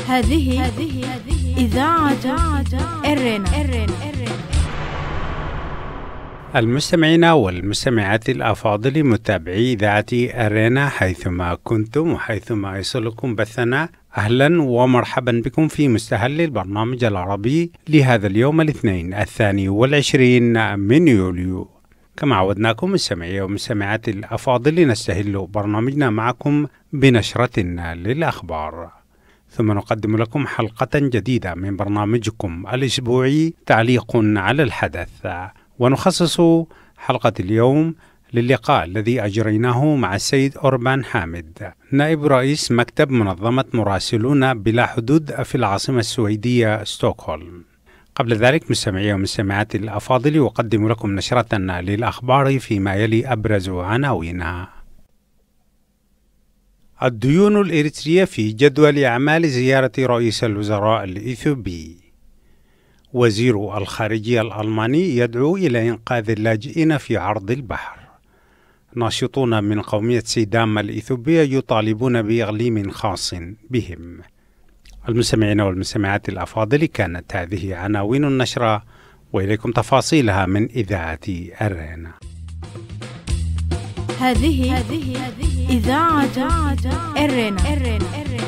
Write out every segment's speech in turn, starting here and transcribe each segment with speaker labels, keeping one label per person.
Speaker 1: هذه إذاعة إرينا.
Speaker 2: المستمعين والمستمعات الأفاضل، متابعي إذاعة أرينا حيثما كنتم وحيثما يصلكم بثنا، أهلا ومرحبا بكم في مستهل البرنامج العربي لهذا اليوم الاثنين 22 من يوليو. كما عودناكم مستمعي ومستمعات الأفاضل، نستهل برنامجنا معكم بنشرة للأخبار، ثم نقدم لكم حلقة جديدة من برنامجكم الأسبوعي تعليق على الحدث، ونخصص حلقة اليوم للقاء الذي أجريناه مع السيد أوربان حامد، نائب رئيس مكتب منظمة مراسلون بلا حدود في العاصمة السويدية ستوكهولم. قبل ذلك مستمعي ومستمعات الأفاضل، أقدم لكم نشرة للأخبار فيما يلي أبرز عناوينها. الديون الإريترية في جدول أعمال زيارة رئيس الوزراء الإثيوبي. وزير الخارجية الألماني يدعو إلى إنقاذ اللاجئين في عرض البحر. ناشطون من قومية سيدام الإثيوبية يطالبون بإقليم خاص بهم. المستمعين والمستمعات الأفاضل، كانت هذه عناوين النشرة، وإليكم تفاصيلها من إذاعة أرينا.
Speaker 1: هذه إذاعة إرينا.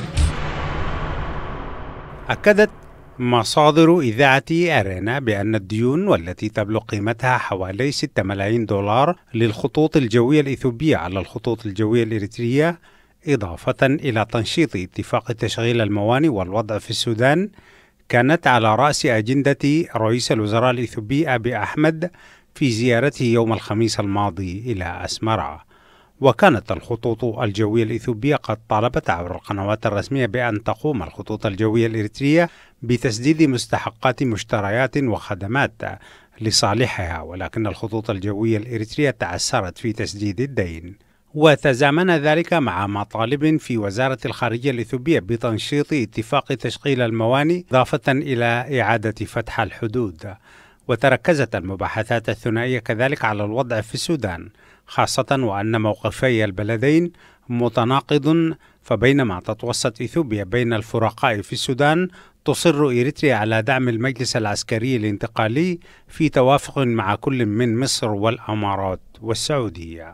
Speaker 2: أكدت مصادر إذاعة أرينا بأن الديون والتي تبلغ قيمتها حوالي 6 ملايين دولار للخطوط الجوية الإثيوبية على الخطوط الجوية الإريترية، إضافة إلى تنشيط اتفاق تشغيل الموانئ والوضع في السودان، كانت على رأس أجندة رئيس الوزراء الإثيوبي أبي أحمد في زيارته يوم الخميس الماضي إلى أسمرة. وكانت الخطوط الجوية الإثيوبية قد طالبت عبر القنوات الرسمية بأن تقوم الخطوط الجوية الإريترية بتسديد مستحقات مشتريات وخدمات لصالحها، ولكن الخطوط الجوية الإريترية تعثرت في تسديد الدين، وتزامن ذلك مع مطالب في وزارة الخارجية الإثيوبية بتنشيط اتفاق تشغيل الموانئ، إضافة إلى إعادة فتح الحدود. وتركزت المباحثات الثنائية كذلك على الوضع في السودان، خاصة وأن موقفي البلدين متناقض، فبينما تتوسط إثيوبيا بين الفرقاء في السودان، تصر إريتريا على دعم المجلس العسكري الانتقالي في توافق مع كل من مصر والأمارات والسعودية.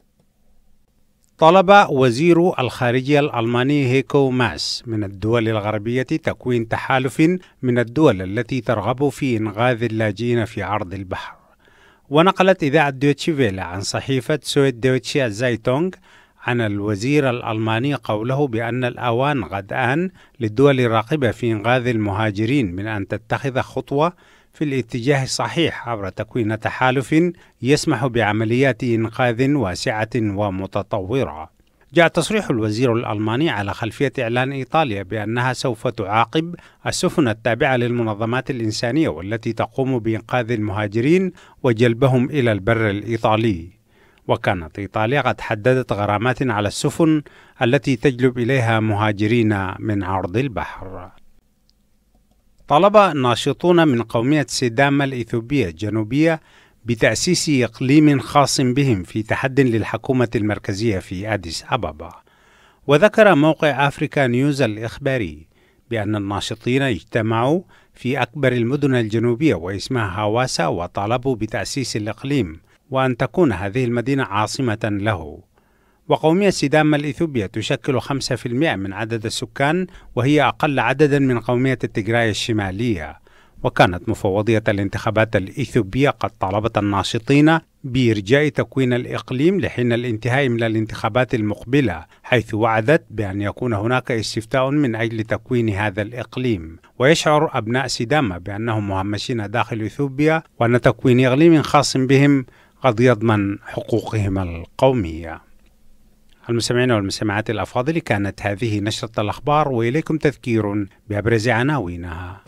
Speaker 2: طلب وزير الخارجية الألماني هيكو ماس من الدول الغربية تكوين تحالف من الدول التي ترغب في إنقاذ اللاجئين في عرض البحر. ونقلت إذاعة دويتشي فيلا عن صحيفة سويد دويتشي زايتونغ عن الوزير الألماني قوله بأن الأوان قد آن للدول الراغبة في إنقاذ المهاجرين من أن تتخذ خطوة في الاتجاه الصحيح عبر تكوين تحالف يسمح بعمليات إنقاذ واسعة ومتطورة. جاء تصريح الوزير الألماني على خلفية إعلان إيطاليا بأنها سوف تعاقب السفن التابعة للمنظمات الإنسانية والتي تقوم بإنقاذ المهاجرين وجلبهم إلى البر الإيطالي. وكانت إيطاليا قد حددت غرامات على السفن التي تجلب إليها مهاجرين من عرض البحر. طلب ناشطون من قومية سيدام الإثيوبية الجنوبية بتأسيس إقليم خاص بهم في تحد للحكومة المركزية في أديس أبابا. وذكر موقع أفريكا نيوز الإخباري بأن الناشطين اجتمعوا في أكبر المدن الجنوبية واسمها هواسا، وطالبوا بتأسيس الإقليم وأن تكون هذه المدينة عاصمة له. وقومية سيدام الإثيوبية تشكل 5% من عدد السكان، وهي أقل عددا من قومية التيغراي الشمالية. وكانت مفوضية الانتخابات الإثيوبية قد طالبت الناشطين بإرجاء تكوين الإقليم لحين الانتهاء من الانتخابات المقبلة، حيث وعدت بأن يكون هناك استفتاء من أجل تكوين هذا الإقليم. ويشعر أبناء سيدام بأنهم مهمشين داخل إثيوبيا، وأن تكوين إقليم خاص بهم قد يضمن حقوقهم القومية. المستمعين والمستمعات الأفاضل، كانت هذه نشرة الأخبار، وإليكم تذكير بأبرز عناوينها.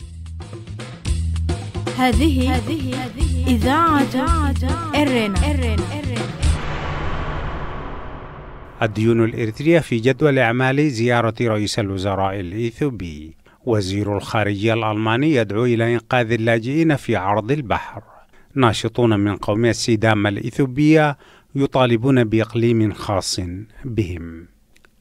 Speaker 1: هذه إذاعة إرينا.
Speaker 2: الديون الإريترية في جدول أعمال زيارة رئيس الوزراء الإثيوبي. وزير الخارجية الألماني يدعو إلى إنقاذ اللاجئين في عرض البحر. ناشطون من قومية سيدام الإثيوبية يطالبون بإقليم خاص بهم.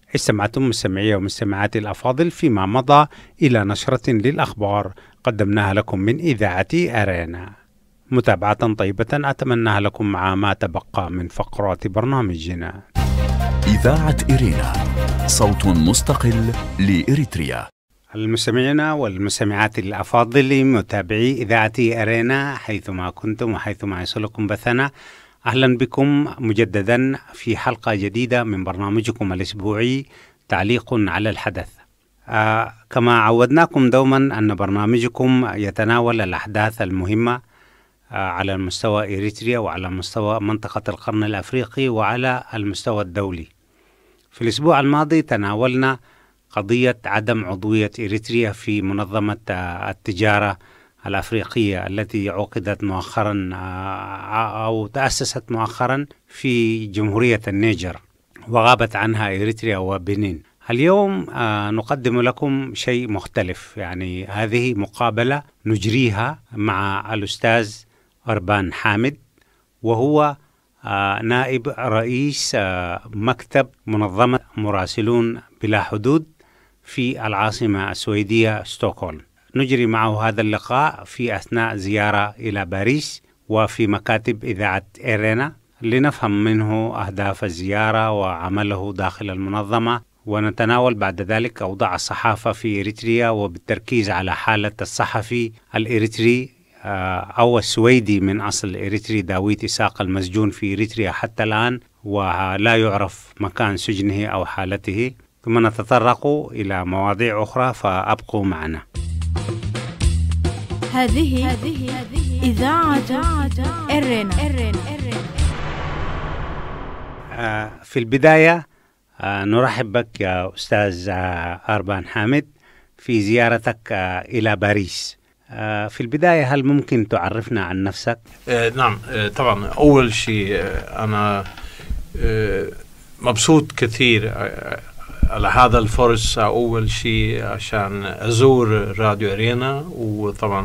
Speaker 2: استمعتم مستمعي ومستمعاتي الأفاضل فيما مضى إلى نشرة للأخبار قدمناها لكم من إذاعة أرينا. متابعة طيبة أتمناها لكم مع ما تبقى من فقرات برنامجنا.
Speaker 3: إذاعة إرينا، صوت مستقل لإريتريا.
Speaker 2: المستمعين والمستمعات الأفاضل متابعي إذاعة أرينا حيثما كنتم وحيثما يصلكم بثنا، أهلا بكم مجددا في حلقة جديدة من برنامجكم الأسبوعي تعليق على الحدث. كما عودناكم دوما أن برنامجكم يتناول الأحداث المهمة على المستوى إريتريا وعلى مستوى منطقة القرن الأفريقي وعلى المستوى الدولي. في الأسبوع الماضي تناولنا قضية عدم عضوية إريتريا في منظمة التجارة الأفريقية التي عقدت مؤخرا أو تأسست مؤخرا في جمهورية النيجر وغابت عنها إريتريا وبنين. اليوم نقدم لكم شيء مختلف، يعني هذه مقابلة نجريها مع الأستاذ أربان حامد، وهو نائب رئيس مكتب منظمة مراسلون بلا حدود في العاصمة السويدية ستوكهولم. نجري معه هذا اللقاء في أثناء زيارة إلى باريس وفي مكاتب إذاعة إرينا لنفهم منه أهداف الزيارة وعمله داخل المنظمة، ونتناول بعد ذلك أوضاع الصحافة في إريتريا وبالتركيز على حالة الصحفي الإريتري أو السويدي من أصل إريتري داويت إساق المسجون في إريتريا حتى الآن ولا يعرف مكان سجنه أو حالته، ثم نتطرق إلى مواضيع أخرى، فأبقوا معنا.
Speaker 1: هذه إذاعة إرينا.
Speaker 2: في البداية نرحب بك يا أستاذ أربان حامد في زيارتك إلى باريس. في البداية هل ممكن تعرفنا عن نفسك؟
Speaker 4: نعم، طبعا أول شيء أنا مبسوط كثير على هذا الفرصة، أول شيء عشان أزور راديو أرينا، وطبعا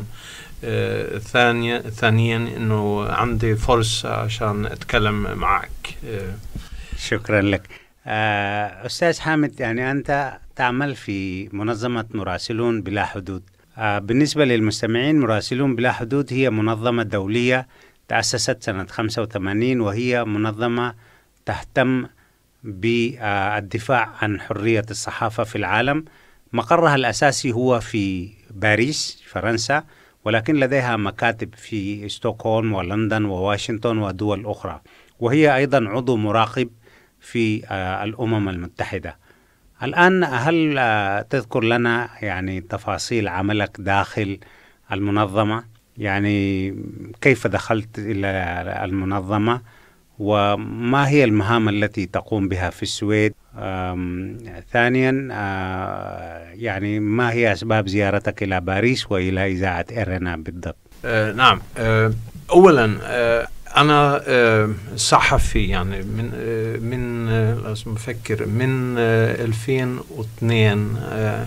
Speaker 4: ثانيا إنه عندي فرصة عشان أتكلم معك.
Speaker 2: شكرا لك. أستاذ حامد، يعني أنت تعمل في منظمة مراسلون بلا حدود. بالنسبة للمستمعين، مراسلون بلا حدود هي منظمة دولية تأسست سنة 85، وهي منظمة تهتم بالدفاع عن حرية الصحافة في العالم. مقرها الأساسي هو في باريس فرنسا، ولكن لديها مكاتب في ستوكهولم ولندن وواشنطن ودول أخرى، وهي أيضا عضو مراقب في الأمم المتحدة. الآن هل تذكر لنا يعني تفاصيل عملك داخل المنظمة؟ يعني كيف دخلت إلى المنظمة وما هي المهام التي تقوم بها في السويد؟ ثانيا يعني ما هي أسباب زيارتك إلى باريس وإلى إذاعة إرينا بالضبط؟
Speaker 4: نعم، أولا أنا صحفي، يعني من لازم أفكر من 2002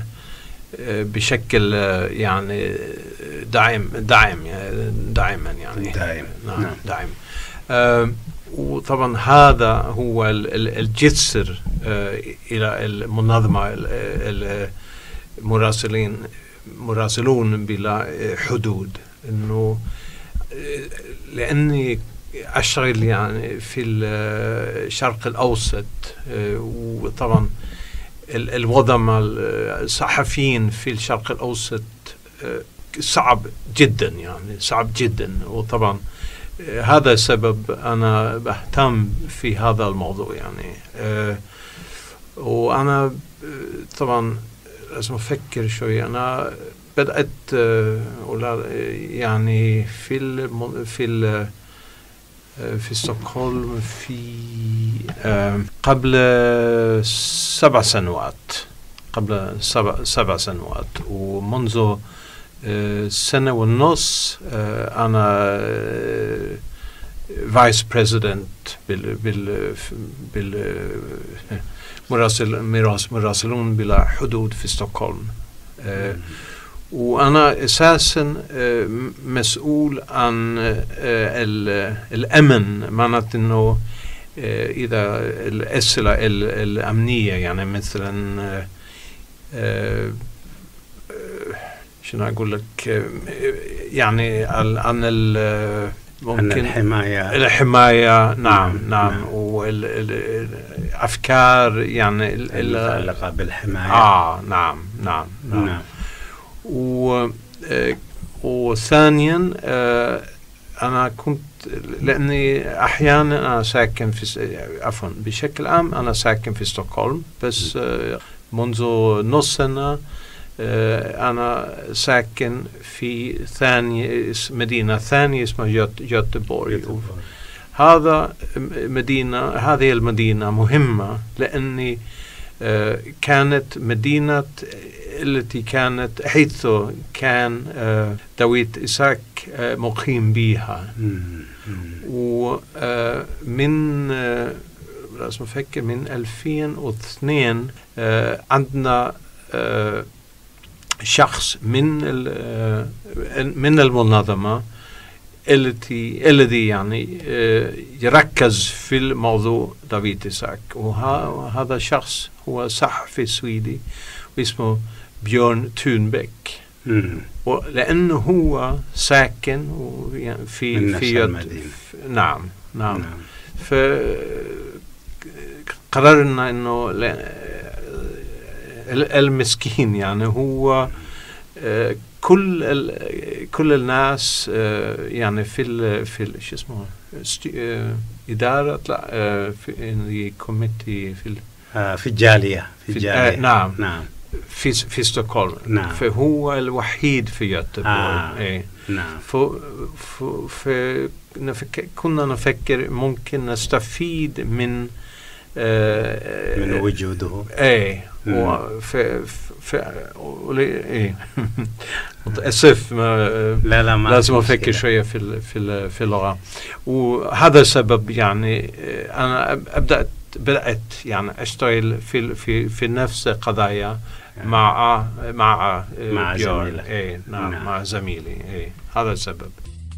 Speaker 4: بشكل يعني دائما يعني دائم. وطبعا هذا هو الجسر إلى المنظمة مراسلون بلا حدود، إنه لأني أشتغل يعني في الشرق الأوسط، وطبعا الوضع الصحفيين في الشرق الأوسط صعب جدا، يعني صعب جدا، وطبعا هذا السبب أنا بهتم في هذا الموضوع يعني. وأنا طبعا لازم أفكر شوي. أنا بدأت يعني في ستوكهولم في قبل 7 سنوات، ومنذ سنة ونص أنا فايس بريزيدنت مراسلون بلا حدود في ستوكهولم. وأنا أساسا مسؤول عن الأمن، معناته إنه إذا الأسئلة الأمنية يعني مثلا شنو أقول لك يعني عن ممكن الحماية نعم والأفكار يعني
Speaker 2: المتعلقة بالحماية
Speaker 4: نعم وثانيا أنا كنت لأني أحيانا أنا ساكن بشكل عام أنا ساكن في ستوكهولم بس منذ نص سنة أنا ساكن في مدينة ثانية اسمها جوتبورغ. هذه المدينة مهمة لأني كانت مدينة التي كانت حيث كان داويد إسحاق مقيم بها. ومن لازم أفكر من 2002 عندنا شخص من المنظمة الذي يعني يركز في الموضوع داويد إسحاق، وهذا الشخص هو صحفي سويدي واسمه بيورن تونبيك. لأنه هو ساكن في
Speaker 2: المدينة.
Speaker 4: نعم. فقررنا إنه المسكين يعني هو كل الناس يعني في شو اسمه إدارة في كوميتي
Speaker 2: في الجالية
Speaker 4: نعم في ستوكهولم. نعم. فهو الوحيد في جوتبورغ.
Speaker 2: نعم.
Speaker 4: كنا نفكر ممكن نستفيد من
Speaker 2: وجوده.
Speaker 4: متأسف
Speaker 2: لا
Speaker 4: لازم أفكر شوية في اللغة. وهذا السبب يعني أنا بدأت يعني أشتغل في نفس قضايا مع
Speaker 2: زميلي.
Speaker 4: مع زميلي. هذا السبب.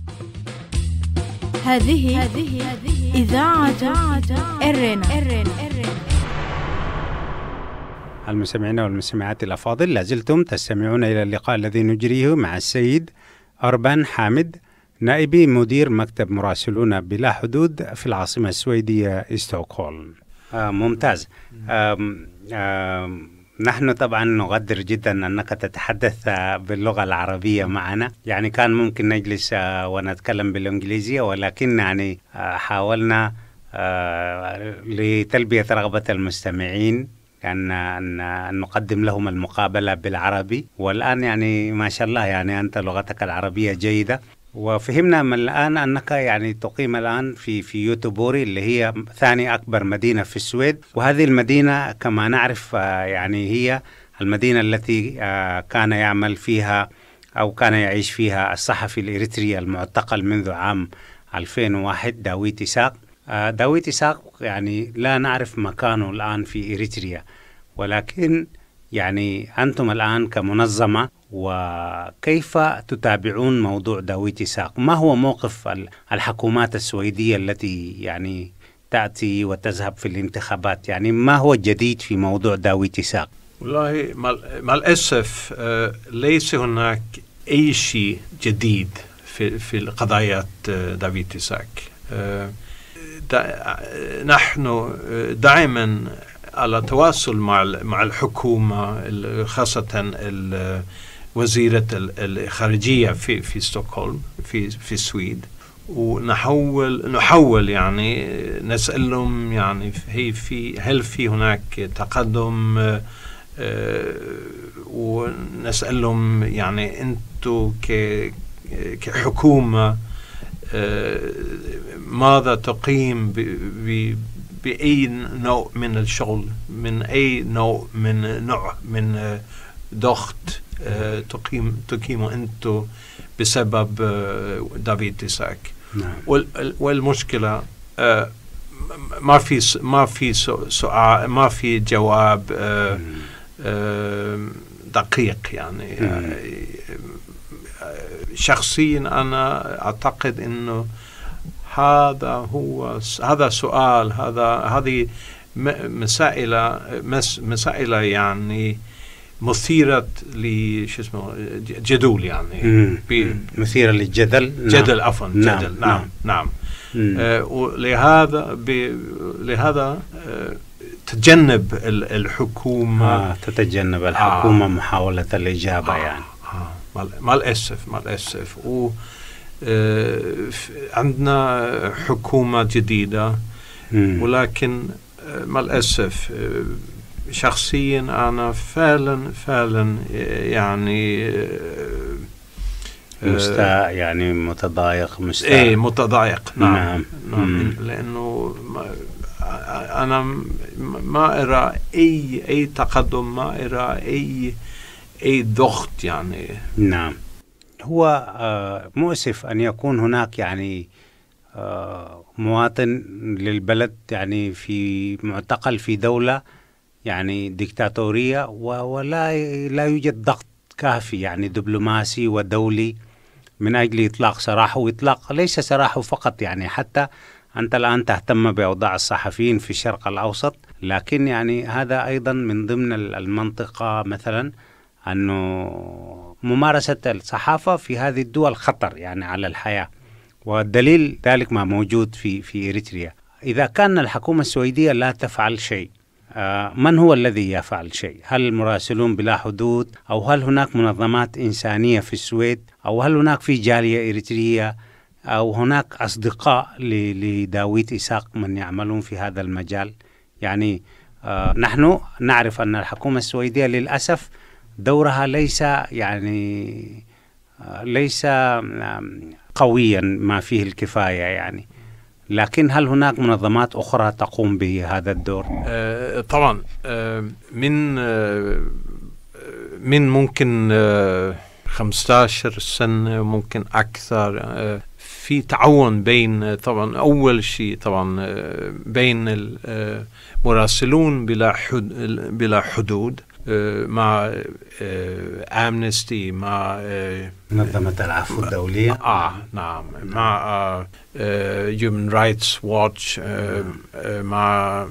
Speaker 1: هذه إذاعة إرينا.
Speaker 2: المستمعين والمستمعات الأفاضل، لازلتم تستمعون إلى اللقاء الذي نجريه مع السيد أربان حامد، نائب مدير مكتب مراسلون بلا حدود في العاصمة السويدية ستوكهولم. ممتاز. نحن طبعا نقدر جدا أنك تتحدث باللغة العربية معنا، يعني كان ممكن نجلس ونتكلم بالإنجليزية، ولكن يعني حاولنا لتلبية رغبة المستمعين أن نقدم لهم المقابلة بالعربي. والآن يعني ما شاء الله يعني أنت لغتك العربية جيدة، وفهمنا من الآن أنك يعني تقيم الآن في يوتبورغ اللي هي ثاني أكبر مدينة في السويد. وهذه المدينة كما نعرف يعني هي المدينة التي كان يعمل فيها أو كان يعيش فيها الصحفي الإريتري المعتقل منذ عام 2001 داويد إسحاق. داويد إسحاق يعني لا نعرف مكانه الآن في إريتريا، ولكن يعني أنتم الآن كمنظمة وكيف تتابعون موضوع داويد إسحاق؟ ما هو موقف الحكومات السويدية التي يعني تأتي وتذهب في الانتخابات؟ يعني ما هو الجديد في موضوع داويد إسحاق؟
Speaker 4: والله مع الأسف ليس هناك أي شيء جديد في القضايا داويد إسحاق. نحن دائما على تواصل مع الحكومة، خاصة وزيرة الخارجية في ستوكهولم في السويد، ونحاول يعني نسألهم يعني هل في هناك تقدم، ونسألهم يعني أنتوا كحكومة ماذا تقيم بأي نوع من الشغل، من أي نوع من ضغط تقيموا أنتوا بسبب داويد إسحاق. والمشكلة ما في سؤال، ما في جواب دقيق يعني. شخصيا أنا أعتقد إنه هذا سؤال، هذه مسائل يعني مثيرة جدول يعني
Speaker 2: مثيرة للجدل.
Speaker 4: جدل عفوا جدل. نعم. ولهذا تتجنب الحكومة
Speaker 2: محاولة الإجابة يعني.
Speaker 4: مع الأسف عندنا حكومة جديدة، ولكن مع الأسف شخصيا أنا فعلا يعني
Speaker 2: يعني متضايق.
Speaker 4: متضايق. نعم. لأنه أنا ما أرى أي تقدم، ما أرى أي ضغط يعني.
Speaker 2: نعم. هو مؤسف أن يكون هناك يعني مواطن للبلد يعني في معتقل في دولة يعني ديكتاتورية، ولا يوجد ضغط كافي يعني دبلوماسي ودولي من أجل إطلاق سراحه. وإطلاق ليس سراحه فقط، يعني حتى أنت الآن تهتم بأوضاع الصحفيين في الشرق الأوسط، لكن يعني هذا أيضا من ضمن المنطقة مثلا أنه ممارسة الصحافة في هذه الدول خطر يعني على الحياة. والدليل ذلك ما موجود في إريتريا. إذا كان الحكومة السويدية لا تفعل شيء، من هو الذي يفعل شيء؟ هل المراسلون بلا حدود، أو هل هناك منظمات إنسانية في السويد، أو هل هناك في جالية إريترية، أو هناك أصدقاء لداويد إسحاق من يعملون في هذا المجال؟ يعني نحن نعرف أن الحكومة السويدية للأسف دورها ليس قويا ما فيه الكفاية يعني. لكن هل هناك منظمات أخرى تقوم بهذا الدور؟
Speaker 4: طبعا من ممكن 15 سنة ممكن أكثر في تعاون بين طبعا أول شيء طبعا بين المراسلون بلا حدود مع أمنستي، مع
Speaker 2: منظمة العفو الدولية،
Speaker 4: نعم، مع Human Rights Watch، مع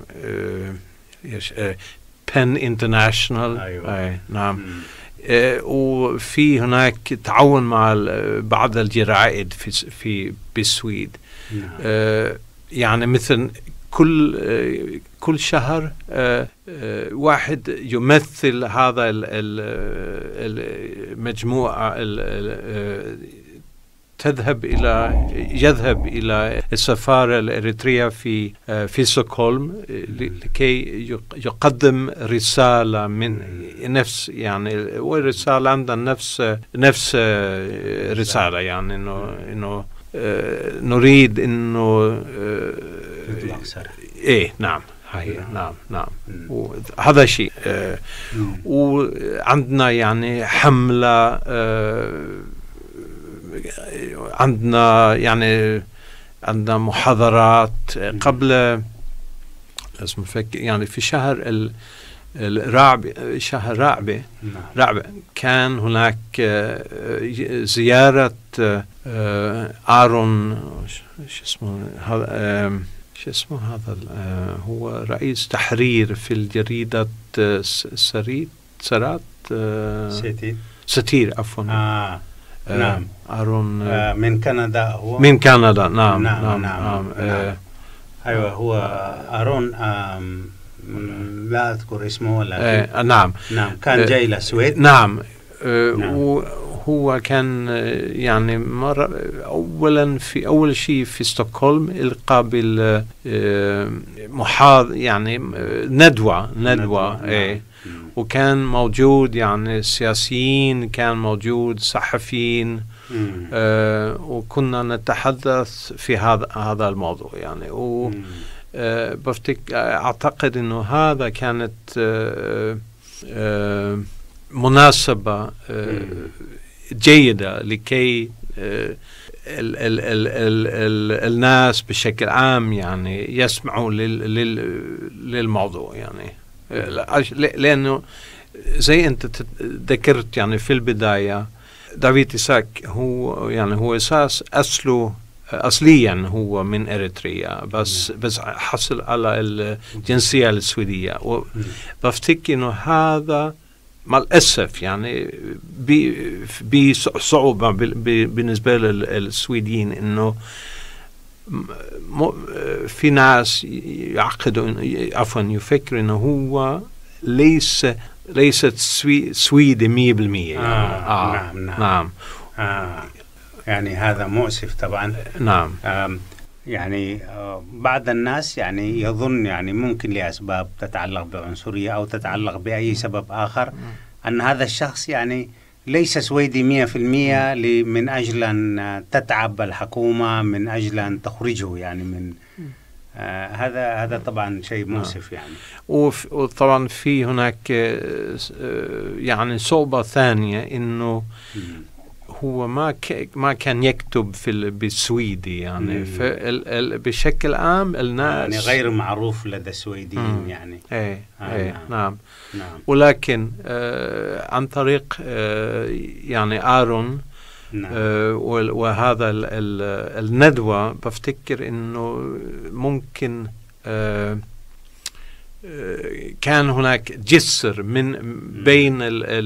Speaker 4: PEN International.
Speaker 2: أيوة.
Speaker 4: نعم. وفي هناك تعاون مع بعض الجرائد في بالسويد. يعني مثل كل شهر واحد يمثل هذا المجموعة يذهب إلى السفارة الإريترية في ستوكهولم لكي يقدم رسالة من نفس يعني، والرسالة عندنا نفس رسالة يعني إنه نريد إنه نعم. نعم. وهذا شيء. وعندنا يعني حملة، عندنا محاضرات قبل اسمه يعني في شهر رابع كان هناك زيارة آرون شو اسمه هذا هو رئيس تحرير في الجريدة ستير عفوا.
Speaker 2: نعم.
Speaker 4: آرون
Speaker 2: من كندا. هو
Speaker 4: من كندا. نعم.
Speaker 2: أيوة، هو آرون لا أذكر اسمه ولا
Speaker 4: نعم.
Speaker 2: كان جاي للسويد.
Speaker 4: نعم. وهو كان يعني أول شيء في ستوكهولم القى بال يعني ندوة. وكان موجود يعني سياسيين، كان موجود صحفيين، وكنا نتحدث في هذا الموضوع يعني. أعتقد إنه هذا كانت مناسبة جيدة لكي الناس بشكل عام يعني يسمعوا للموضوع يعني. لأنه زي أنت ذكرت يعني في البداية، داويد إسحاق هو أساس أصله أصليا هو من إريتريا بس حصل على الجنسية السويدية. وبفتكر إنه هذا مع الأسف يعني بصعوبة بالنسبة للسويديين، إنه في ناس يعقدوا عفوا يفكر إنه هو ليست سويدي 100%. نعم.
Speaker 2: يعني هذا مؤسف طبعا.
Speaker 4: نعم.
Speaker 2: يعني بعض الناس يعني يظن يعني ممكن لأسباب تتعلق بعنصرية أو تتعلق بأي سبب آخر أن هذا الشخص يعني ليس سويدي 100% من أجل أن تتعب الحكومة من أجل أن تخرجه يعني من هذا طبعا شيء مؤسف يعني.
Speaker 4: وطبعا في هناك يعني صعوبة ثانية إنه هو ما كان يكتب بالسويدي يعني بشكل عام الناس
Speaker 2: يعني غير معروف لدى السويديين يعني.
Speaker 4: نعم. ولكن عن طريق يعني آرون وهذا الندوة بفتكر إنه ممكن كان هناك جسر من بين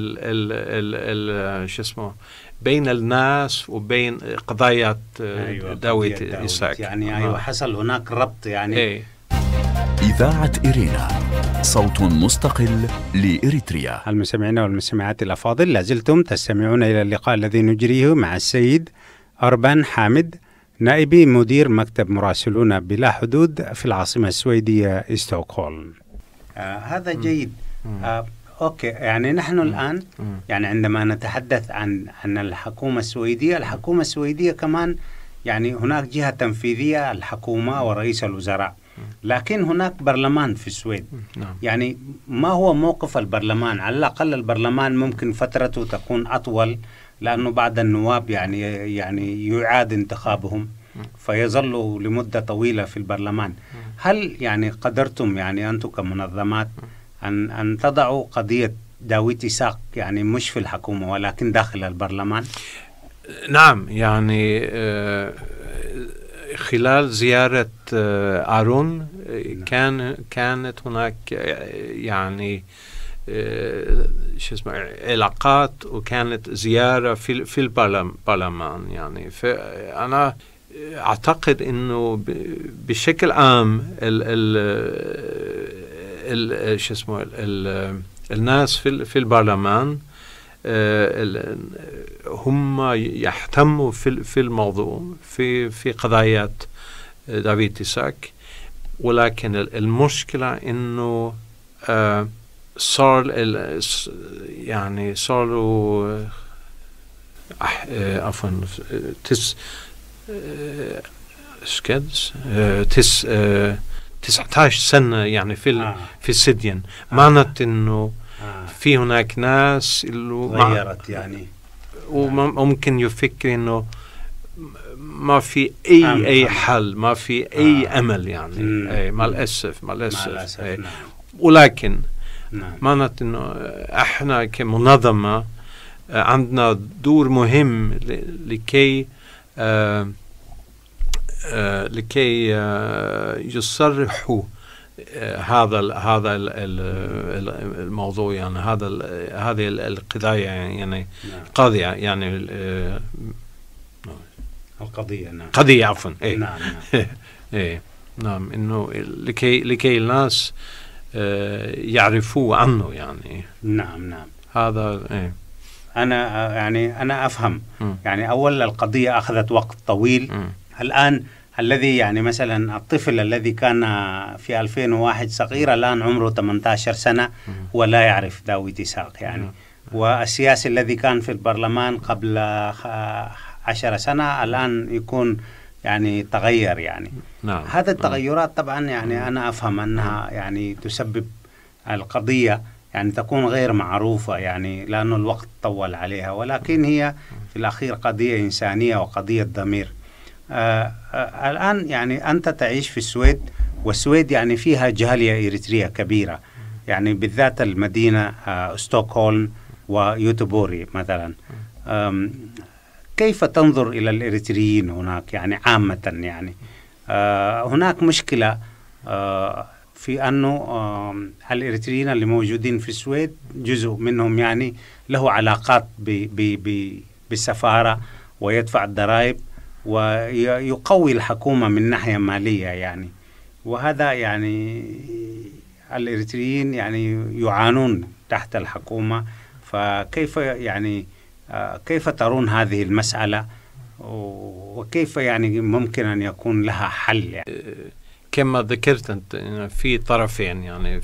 Speaker 4: شو اسمه بين الناس وبين قضايا داوود إسحاق.
Speaker 2: يعني حصل هناك ربط يعني.
Speaker 3: إذاعة إرينا صوت مستقل لإريتريا.
Speaker 2: المستمعين والمستمعات الأفاضل، لازلتم تستمعون إلى اللقاء الذي نجريه مع السيد أربان حامد، نائب مدير مكتب مراسلون بلا حدود في العاصمة السويدية ستوكهولم. هذا جيد. أوكي، يعني نحن الآن يعني عندما نتحدث عن الحكومة السويدية كمان يعني هناك جهة تنفيذية الحكومة ورئيس الوزراء، لكن هناك برلمان في السويد. يعني ما هو موقف البرلمان؟ على الأقل البرلمان ممكن فترته تكون أطول لأنه بعض النواب يعني يعاد انتخابهم فيظلوا لمدة طويلة في البرلمان. هل يعني قدرتم يعني أنتم كمنظمات أن تضعوا قضية داوود إسحاق يعني مش في الحكومة ولكن داخل البرلمان؟
Speaker 4: نعم، يعني خلال زيارة آرون كانت هناك يعني شو اسمه علاقات، وكانت زيارة في البرلمان يعني. فأنا أعتقد إنه بشكل عام شو اسمه الناس في البرلمان هم يهتموا في الموضوع في قضايا داوود إسحاق، ولكن المشكلة إنه صاروا عفوا 19 سنة يعني في السجن. معنات إنه في هناك ناس اللي
Speaker 2: غيرت يعني،
Speaker 4: وممكن يفكر إنه ما في أي حل، ما في أي أمل يعني. مع الأسف
Speaker 2: نعم.
Speaker 4: ولكن معنات إنه إحنا كمنظمة عندنا دور مهم لكي يصرحوا هذا الموضوع يعني، هذه القضايا يعني قضية يعني
Speaker 2: القضية. نعم.
Speaker 4: قضية عفوا.
Speaker 2: نعم.
Speaker 4: نعم، إنه لكي الناس يعرفوا عنه يعني.
Speaker 2: نعم.
Speaker 4: هذا
Speaker 2: أنا أفهم. يعني أول القضية أخذت وقت طويل. الآن الذي يعني مثلا الطفل الذي كان في 2001 صغير الآن عمره 18 سنة ولا يعرف داوود إسحاق يعني. والسياسي الذي كان في البرلمان قبل 10 سنة الآن يكون يعني تغير يعني. هذه التغيرات طبعا يعني أنا أفهم أنها يعني تسبب القضية يعني تكون غير معروفة يعني لأنه الوقت طول عليها، ولكن هي في الأخير قضية إنسانية وقضية ضمير. الآن يعني أنت تعيش في السويد، والسويد يعني فيها جالية إريترية كبيرة يعني، بالذات المدينة ستوكهولم ويوتوبوري مثلا. كيف تنظر إلى الإريتريين هناك يعني عامة؟ يعني هناك مشكلة في أنه الإريتريين اللي موجودين في السويد جزء منهم يعني له علاقات بالسفارة ويدفع الضرائب ويقوي الحكومة من ناحية مالية يعني، وهذا يعني الإريتريين يعني يعانون تحت الحكومة. فكيف يعني كيف ترون هذه المسألة وكيف يعني ممكن أن يكون لها حل يعني؟
Speaker 4: كما ذكرت أنت في طرفين، يعني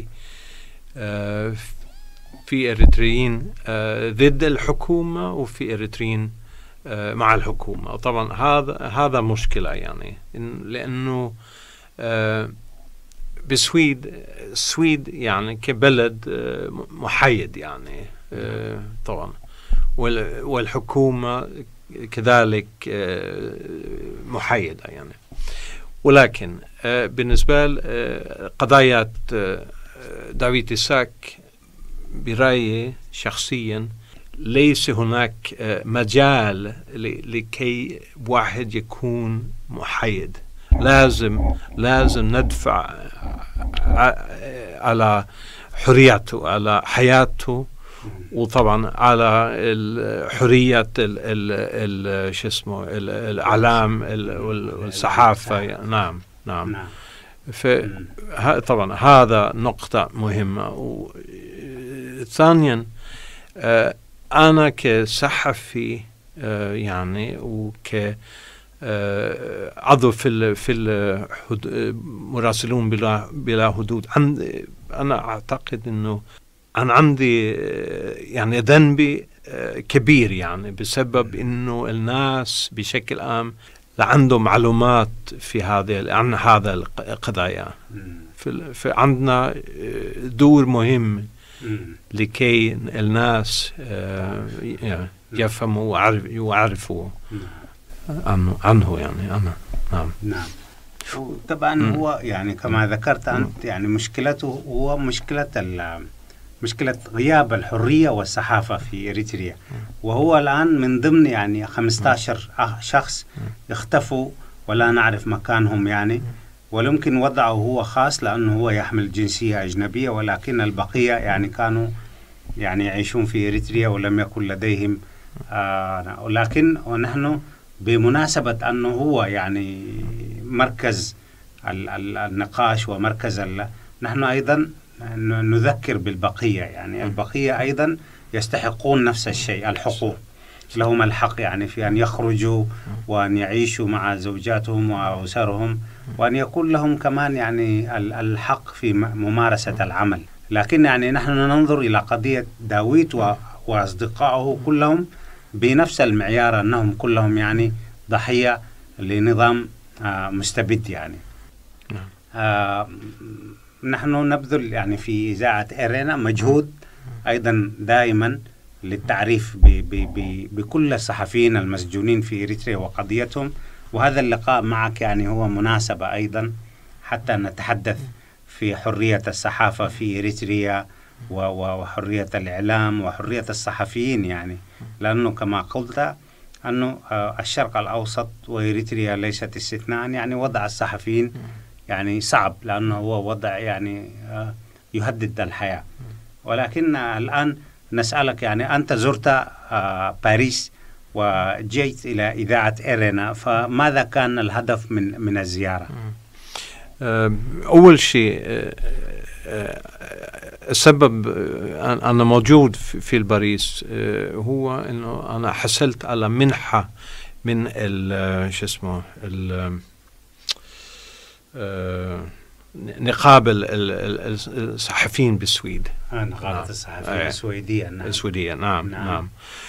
Speaker 4: في إريتريين ضد الحكومة وفي إريتريين مع الحكومة. طبعا هذا مشكلة يعني، لأنه السويد يعني كبلد محايد يعني طبعا، والحكومة كذلك محايدة يعني. ولكن بالنسبة لقضايا دافيد إساك برأيي شخصيا ليس هناك مجال لكي واحد يكون محايد. لازم ندفع على حريته، على حياته، وطبعا على حرية شو اسمه الإعلام والصحافة. نعم. طبعا هذا نقطة مهمة. ثانيا أنا كصحفي يعني عضو في مراسلون بلا حدود، أنا أعتقد إنه أنا عندي يعني ذنبي كبير يعني، بسبب إنه الناس بشكل عام عندهم معلومات عن هذا القضايا. فعندنا دور مهم لكي الناس يفهموا ويعرفوا عنه يعني.
Speaker 2: نعم. طبعا هو يعني كما ذكرت أنت يعني مشكلته هو مشكلة غياب الحرية والصحافة في إريتريا، وهو الآن من ضمن يعني 15 شخص اختفوا ولا نعرف مكانهم يعني، ويمكن وضعه هو خاص لأنه هو يحمل جنسية أجنبية، ولكن البقية يعني كانوا يعني يعيشون في إريتريا ولم يكن لديهم ولكن ونحن بمناسبة أنه هو يعني مركز النقاش ومركز نحن أيضا نذكر بالبقية يعني. البقية أيضا يستحقون نفس الشيء، الحقوق، لهم الحق يعني في أن يخرجوا وأن يعيشوا مع زوجاتهم وأسرهم، وأن يكون لهم كمان يعني الحق في ممارسة العمل. لكن يعني نحن ننظر إلى قضية داويد وأصدقائه كلهم بنفس المعيار، أنهم كلهم يعني ضحية لنظام مستبد يعني. نحن نبذل يعني في إذاعة إرينا مجهود أيضا دائما للتعريف بكل الصحفيين المسجونين في إريتريا وقضيتهم، وهذا اللقاء معك يعني هو مناسبة أيضا حتى نتحدث في حرية الصحافة في إريتريا وحرية الإعلام وحرية الصحفيين يعني، لأنه كما قلت أنه الشرق الأوسط وإريتريا ليست استثناء يعني، وضع الصحفيين يعني صعب لأنه هو وضع يعني يهدد الحياة. ولكن الآن نسألك يعني أنت زرت باريس وجيت إلى إذاعة إرينا، فماذا كان الهدف من الزيارة؟
Speaker 4: أول شيء السبب أنا موجود في باريس هو إنه أنا حصلت على منحة من نقابة الصحفيين بالسويد.
Speaker 2: نقابة الصحفيين السويدية.
Speaker 4: السويدية. نعم.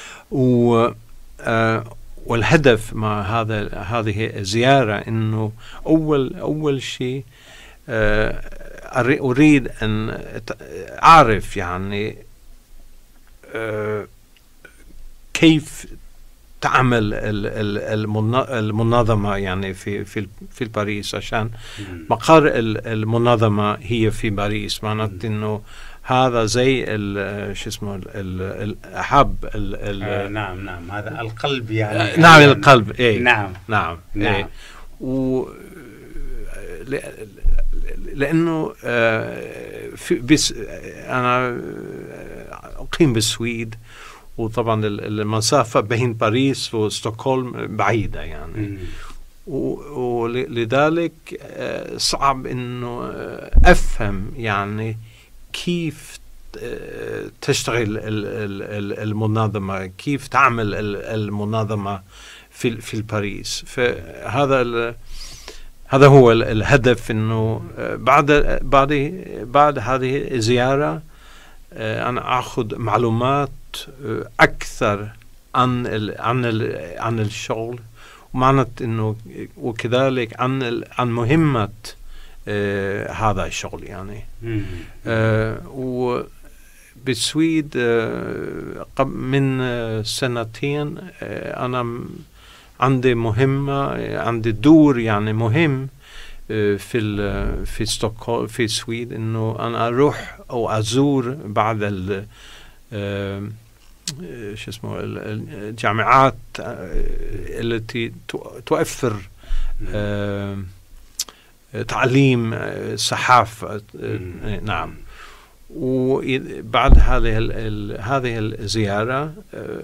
Speaker 4: والهدف مع هذه الزيارة إنه أول شيء أريد أن أعرف يعني كيف تعمل المنظمة يعني في باريس، عشان مقر المنظمة هي في باريس، معناته إنه هذا زي شو اسمه الحب
Speaker 2: نعم هذا القلب يعني
Speaker 4: نعم القلب ايه
Speaker 2: نعم
Speaker 4: إيه. لأنه أنا أقيم بالسويد، وطبعا المسافة بين باريس وستوكهولم بعيدة يعني، ولذلك صعب إنه أفهم يعني كيف تشتغل المنظمة، كيف تعمل المنظمة في باريس. فهذا هذا هو الهدف، إنه بعد هذه الزيارة أنا أخذ معلومات أكثر عن الشغل، ومعنت إنه وكذلك عن مهمة هذا الشغل يعني. وبالسويد من سنتين أنا عندي مهمة، عندي دور يعني مهم في ستوكهولم في السويد، إنه أنا أروح أو أزور بعض شو اسمه الجامعات التي توفر تعليم صحافة. نعم. وبعد هذه الزيارة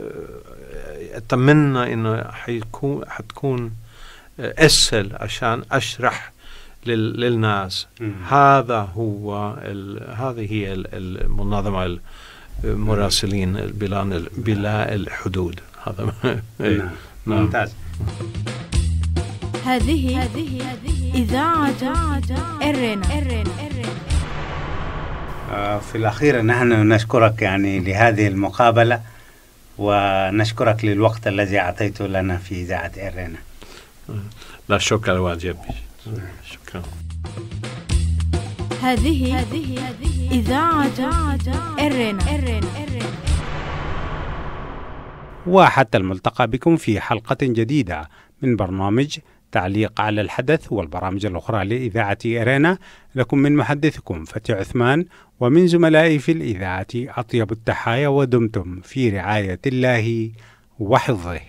Speaker 4: أتمنى إنه حتكون أسهل عشان أشرح للناس هذه هي المنظمة المراسلين بلا الحدود. هذا
Speaker 2: نعم. ممتاز.
Speaker 1: هذه إذاعة إرينا.
Speaker 2: في الأخير نحن نشكرك يعني لهذه المقابلة، ونشكرك للوقت الذي أعطيته لنا في إذاعة إرينا.
Speaker 4: لا شكر واجب. شكرا.
Speaker 1: هذه إذاعة إرينا.
Speaker 2: وحتى الملتقى بكم في حلقة جديدة من برنامج تعليق على الحدث والبرامج الأخرى لإذاعة إرينا. لكم من محدثكم فتي عثمان، ومن زملائي في الإذاعة أطيب التحايا، ودمتم في رعاية الله وحفظه.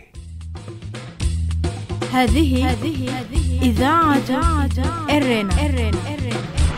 Speaker 1: هذه إذاعة إرينا.